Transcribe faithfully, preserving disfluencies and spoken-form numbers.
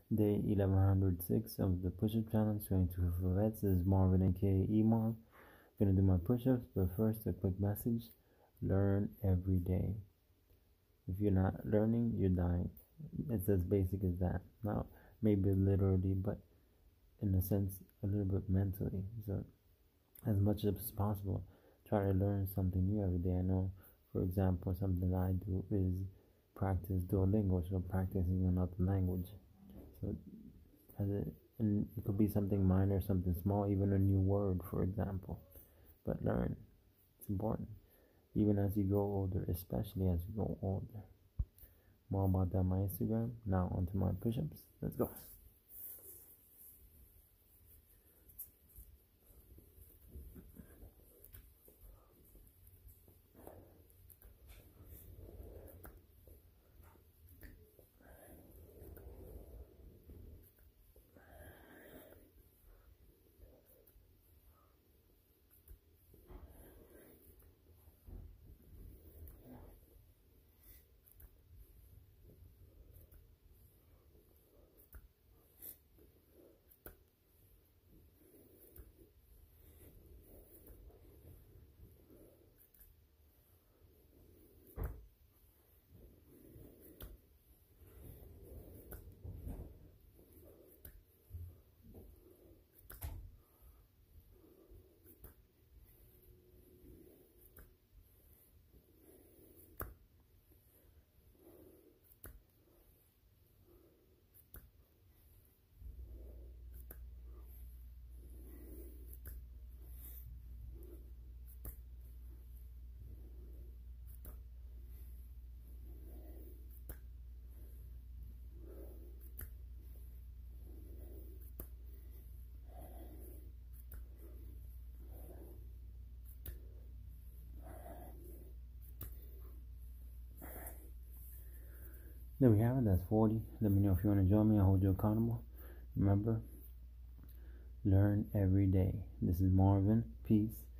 Day eleven hundred six of the push-up challenge, twenty-two for vets. This is Marvin, aka E-Marv. Gonna do my push-ups, but first a quick message. Learn every day. If you're not learning, you're dying. It's as basic as that. Not maybe literally, but in a sense, a little bit mentally. So as much as possible, try to learn something new every day. I know, for example, something I do is practice Duolingo, so practicing another language. So as it, and it could be something minor, something small, even a new word, for example. But learn, it's important, even as you grow older, especially as you grow older. More about that on my Instagram. Now onto my push-ups. Let's go. There we have it. That's forty. Let me know if you want to join me. I'll hold you accountable. Remember, learn every day. This is Marvin. Peace.